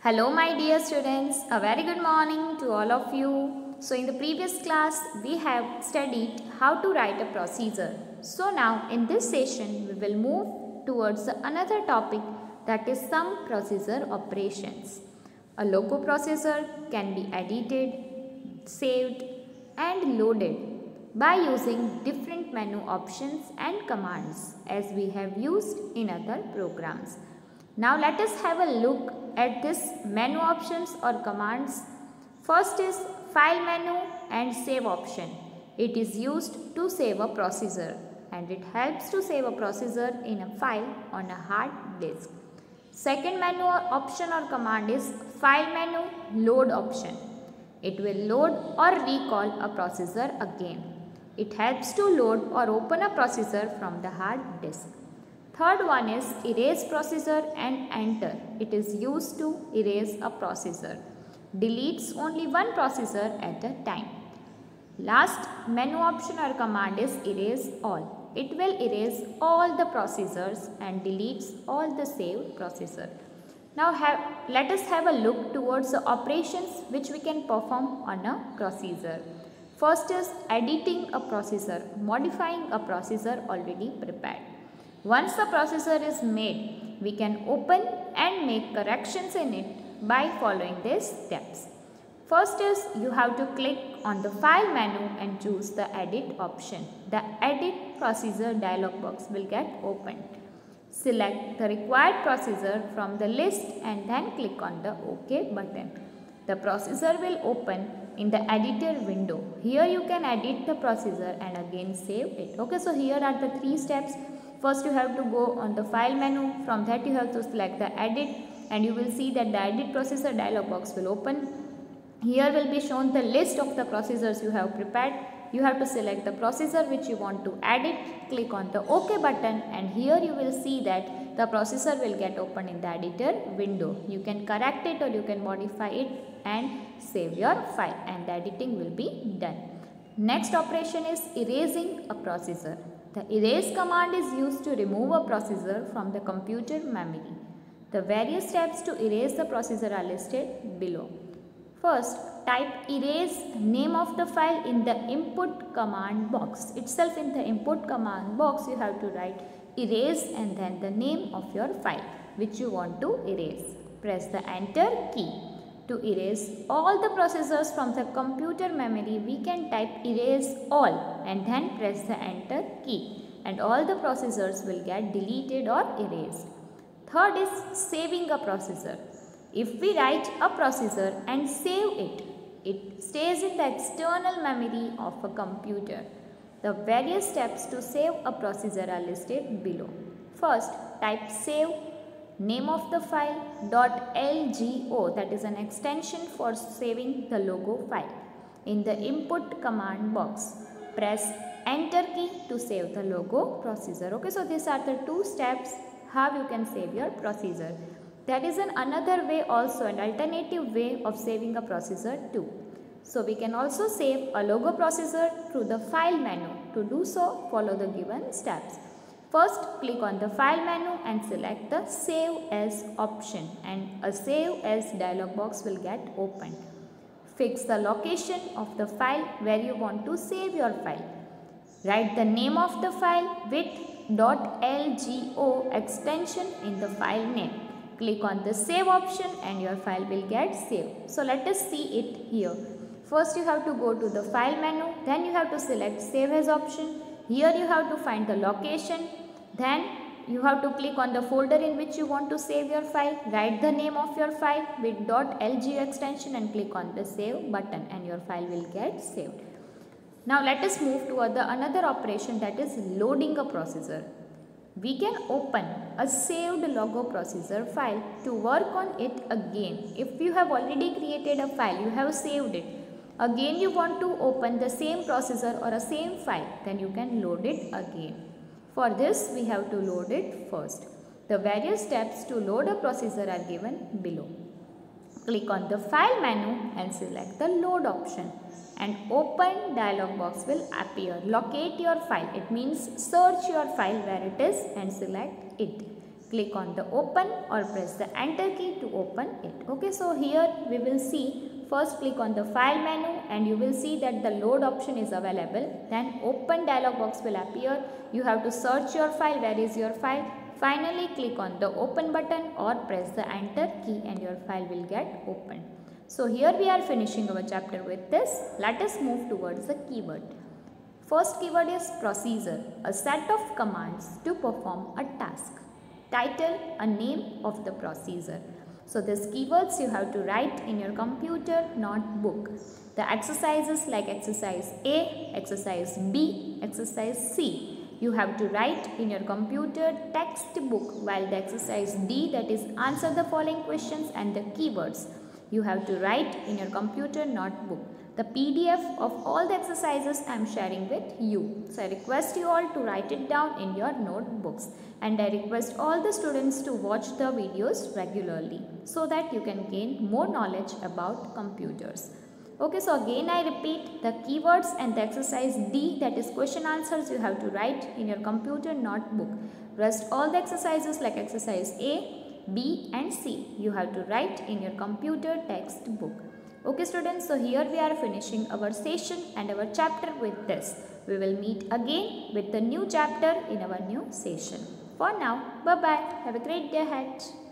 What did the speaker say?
Hello my dear students, a very good morning to all of you. So in the previous class we have studied how to write a procedure. So now in this session we will move towards another topic, that is some procedure operations. A logo procedure can be edited, saved and loaded by using different menu options and commands as we have used in other programs. Now let us have a look at this menu options or commands. First is file menu and save option. It is used to save a procedure and it helps to save a procedure in a file on a hard disk. Second menu option or command is file menu load option. It will load or recall a procedure again. It helps to load or open a procedure from the hard disk. Third one is erase procedure and enter. It is used to erase a procedure. Deletes only one procedure at a time. Last menu option or command is erase all. It will erase all the procedures and deletes all the saved procedure. Now let us have a look towards the operations which we can perform on a procedure. First is editing a procedure, modifying a procedure already prepared. Once the procedure is made, we can open and make corrections in it by following these steps. First is you have to click on the file menu and choose the edit option. The edit procedure dialog box will get opened. Select the required procedure from the list and then click on the OK button. The procedure will open in the editor window. Here you can edit the procedure and again save it. Okay, so here are the three steps. First you have to go on the file menu, from that you have to select the edit and you will see that the edit procedure dialog box will open. Here will be shown the list of the procedures you have prepared. You have to select the procedure which you want to edit, click on the OK button and here you will see that the procedure will get opened in the editor window. You can correct it or you can modify it and save your file and the editing will be done. Next operation is erasing a procedure. The erase command is used to remove a procedure from the computer memory. The various steps to erase the procedure are listed below. First, type erase name of the file in the input command box. Itself in the input command box you have to write erase and then the name of your file which you want to erase. Press the enter key. To erase all the procedures from the computer memory, we can type erase all and then press the enter key and all the procedures will get deleted or erased. Third is saving a procedure. If we write a procedure and save it, it stays in the external memory of a computer. The various steps to save a procedure are listed below. First, type save name of the file .lgo, that is an extension for saving the logo file. In the input command box, press enter key to save the logo procedure. Okay, so these are the two steps how you can save your procedure. There is another way also, an alternative way of saving a procedure too. So we can also save a logo procedure through the file menu. To do so, follow the given steps. First, click on the file menu and select the save as option and a save as dialog box will get opened. Fix the location of the file where you want to save your file. Write the name of the file with .lgo extension in the file name. Click on the save option and your file will get saved. So let us see it here. First you have to go to the file menu, then you have to select save as option. Here you have to find the location. Then you have to click on the folder in which you want to save your file. Write the name of your file with .lgo extension and click on the save button and your file will get saved. Now let us move to another operation, that is loading a procedure. We can open a saved logo procedure file to work on it again. If you have already created a file, you have saved it. Again you want to open the same procedure or a same file, then you can load it again. For this, we have to load it first. The various steps to load a procedure are given below. Click on the file menu and select the load option and open dialog box will appear. Locate your file. It means search your file where it is and select it. click on the open or press the enter key to open it. Okay, so here we will see, first click on the file menu and you will see that the load option is available. Then open dialog box will appear. You have to search your file, where is your file. Finally click on the open button or press the enter key and your file will get opened. So here we are finishing our chapter with this. Let us move towards the keyword. First keyword is procedure, a set of commands to perform a task. Title, a name of the procedure. So these keywords you have to write in your computer notebook. The exercises like exercise A, exercise B, exercise C, you have to write in your computer textbook, while the exercise D, that is answer the following questions and the keywords, you have to write in your computer notebook. The PDF of all the exercises I am sharing with you. So I request you all to write it down in your notebooks, and I request all the students to watch the videos regularly so that you can gain more knowledge about computers. Okay, so again I repeat, the keywords and the exercise D, that is question answers, you have to write in your computer notebook. Rest all the exercises like exercise A, B and C, you have to write in your computer textbook. Okay students, so here we are finishing our session and our chapter with this. We will meet again with the new chapter in our new session. For now, bye bye. Have a great day ahead.